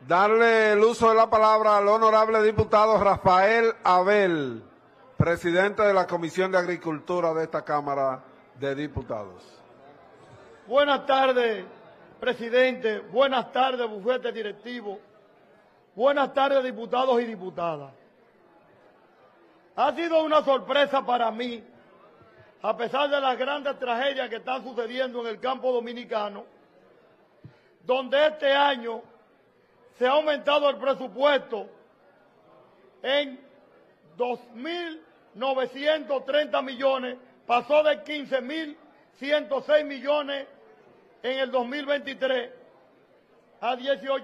Darle el uso de la palabra al honorable diputado Rafael Abel, presidente de la Comisión de Agricultura de esta Cámara de Diputados. Buenas tardes, presidente. Buenas tardes, bufete directivo. Buenas tardes, diputados y diputadas. Ha sido una sorpresa para mí, a pesar de las grandes tragedias que están sucediendo en el campo dominicano, donde este año se ha aumentado el presupuesto en 2.930 millones, pasó de 15.106 millones en el 2023 a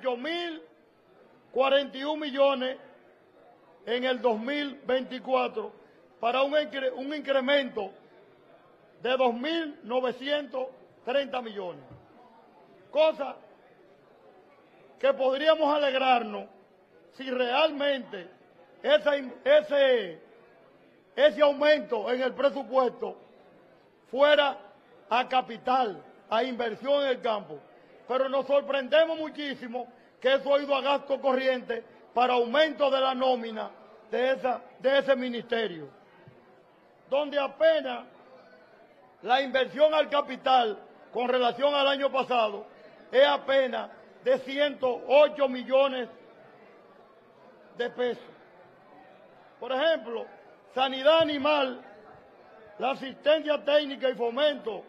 18.041 millones en el 2024, para un incremento de 2.930 millones. Cosa que podríamos alegrarnos si realmente ese aumento en el presupuesto fuera a capital, a inversión en el campo. Pero nos sorprendemos muchísimo que eso ha ido a gasto corriente para aumento de la nómina de ese ministerio, donde apenas la inversión al capital con relación al año pasado es apenas de 108 millones de pesos. Por ejemplo, sanidad animal, la asistencia técnica y fomento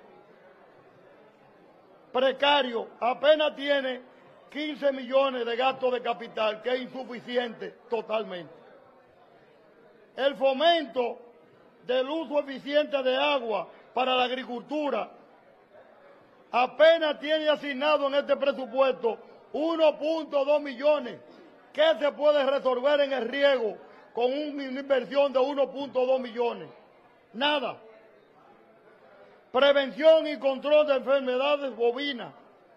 precario apenas tiene 15 millones de gasto de capital, que es insuficiente totalmente. El fomento del uso eficiente de agua para la agricultura apenas tiene asignado en este presupuesto 1.2 millones. ¿Qué se puede resolver en el riego con una inversión de 1.2 millones? Nada. Prevención y control de enfermedades bovinas,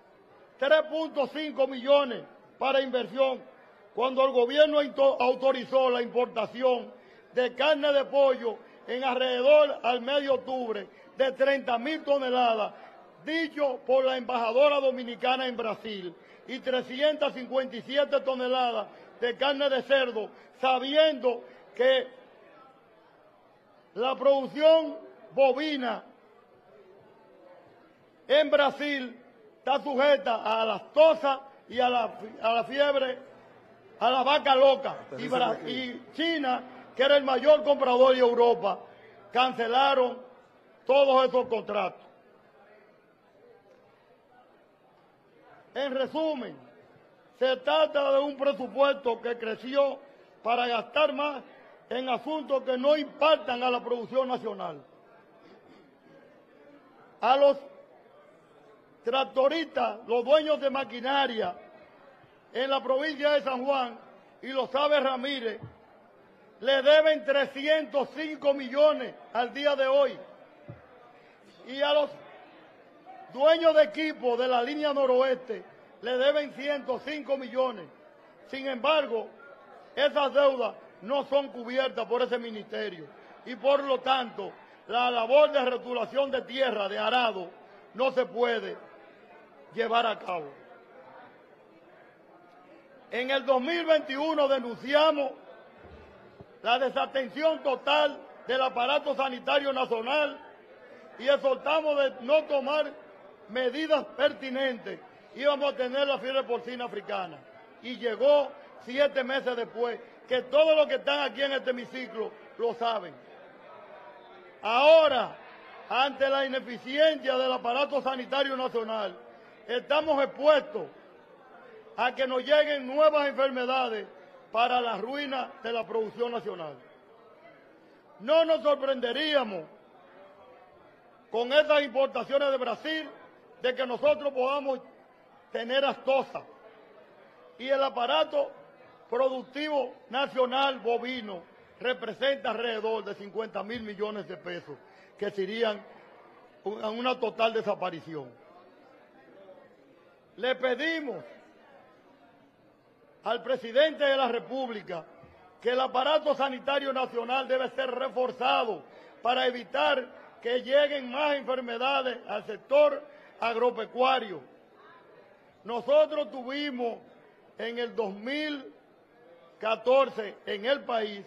3.5 millones para inversión, cuando el gobierno autorizó la importación de carne de pollo en alrededor al mes de octubre de 30.000 toneladas, dicho por la embajadora dominicana en Brasil, y 357 toneladas de carne de cerdo, sabiendo que la producción bovina en Brasil está sujeta a la lactosa y a la fiebre, a la vaca loca. Y China, que era el mayor comprador de Europa, cancelaron todos esos contratos. En resumen, se trata de un presupuesto que creció para gastar más en asuntos que no impactan a la producción nacional. A los tractoristas, los dueños de maquinaria en la provincia de San Juan, y lo sabe Ramírez, le deben 305 millones al día de hoy. Y a los dueños de equipo de la línea noroeste le deben 105 millones. Sin embargo, esas deudas no son cubiertas por ese ministerio. Y por lo tanto, la labor de retulación de tierra, de arado, no se puede llevar a cabo. En el 2021 denunciamos la desatención total del aparato sanitario nacional y exhortamos de no tomar medidas pertinentes. Íbamos a tener la fiebre porcina africana y llegó 7 meses después, que todos los que están aquí en este hemiciclo lo saben. Ahora, ante la ineficiencia del aparato sanitario nacional, estamos expuestos a que nos lleguen nuevas enfermedades para la ruina de la producción nacional. No nos sorprenderíamos con esas importaciones de Brasil de que nosotros podamos tener aftosa, y el aparato productivo nacional bovino representa alrededor de 50.000 millones de pesos, que serían una total desaparición. Le pedimos al presidente de la República que el aparato sanitario nacional debe ser reforzado para evitar que lleguen más enfermedades al sector agropecuario. Nosotros tuvimos en el 2014 en el país,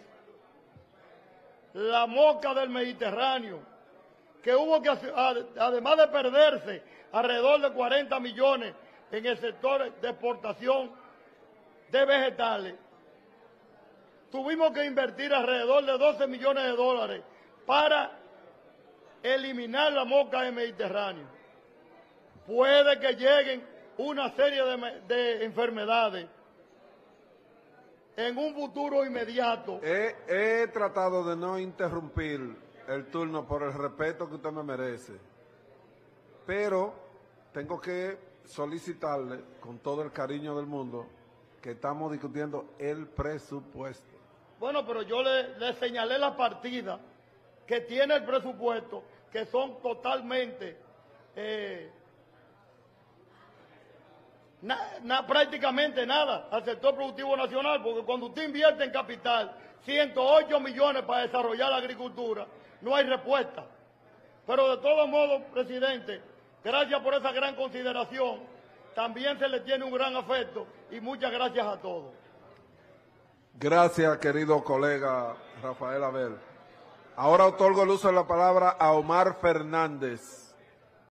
la mosca del Mediterráneo, que hubo que, además de perderse alrededor de 40 millones en el sector de exportación de vegetales, tuvimos que invertir alrededor de 12 millones de dólares para eliminar la mosca del Mediterráneo. Puede que lleguen una serie de enfermedades en un futuro inmediato. He tratado de no interrumpir el turno por el respeto que usted me merece, pero tengo que solicitarle con todo el cariño del mundo que estamos discutiendo el presupuesto. Bueno, pero yo le señalé las partidas que tiene el presupuesto, que son totalmente, prácticamente nada al sector productivo nacional, porque cuando usted invierte en capital 108 millones para desarrollar la agricultura, no hay respuesta. Pero de todos modos, presidente, gracias por esa gran consideración. También se le tiene un gran afecto y muchas gracias a todos. Gracias, querido colega Rafael Abel. Ahora otorgo el uso de la palabra a Omar Fernández.